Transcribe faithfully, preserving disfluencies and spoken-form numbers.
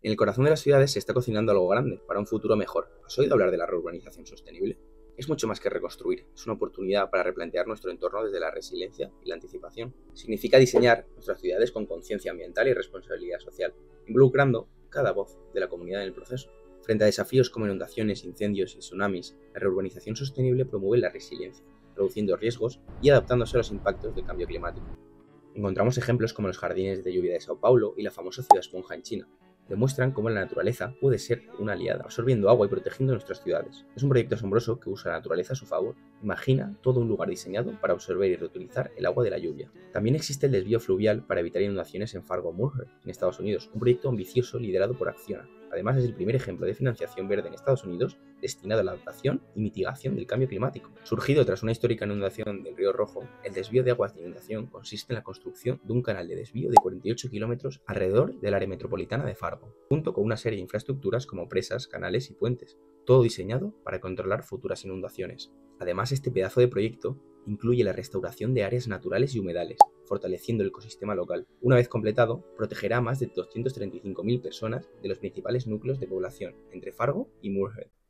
En el corazón de las ciudades se está cocinando algo grande, para un futuro mejor. ¿Has oído hablar de la reurbanización sostenible? Es mucho más que reconstruir, es una oportunidad para replantear nuestro entorno desde la resiliencia y la anticipación. Significa diseñar nuestras ciudades con conciencia ambiental y responsabilidad social, involucrando cada voz de la comunidad en el proceso. Frente a desafíos como inundaciones, incendios y tsunamis, la reurbanización sostenible promueve la resiliencia, reduciendo riesgos y adaptándose a los impactos del cambio climático. Encontramos ejemplos como los jardines de lluvia de Sao Paulo y la famosa ciudad esponja en China. Demuestran cómo la naturaleza puede ser una aliada, absorbiendo agua y protegiendo nuestras ciudades. Es un proyecto asombroso que usa la naturaleza a su favor. Imagina todo un lugar diseñado para absorber y reutilizar el agua de la lluvia. También existe el desvío fluvial para evitar inundaciones en Fargo-Moorhead, en Estados Unidos, un proyecto ambicioso liderado por Acciona. Además, es el primer ejemplo de financiación verde en Estados Unidos destinado a la adaptación y mitigación del cambio climático. Surgido tras una histórica inundación del Río Rojo, el desvío de aguas de inundación consiste en la construcción de un canal de desvío de cuarenta y ocho kilómetros alrededor del área metropolitana de Fargo, junto con una serie de infraestructuras como presas, canales y puentes, todo diseñado para controlar futuras inundaciones. Además, este pedazo de proyecto incluye la restauración de áreas naturales y humedales, fortaleciendo el ecosistema local. Una vez completado, protegerá a más de doscientas treinta y cinco mil personas de los principales núcleos de población entre Fargo y Moorhead.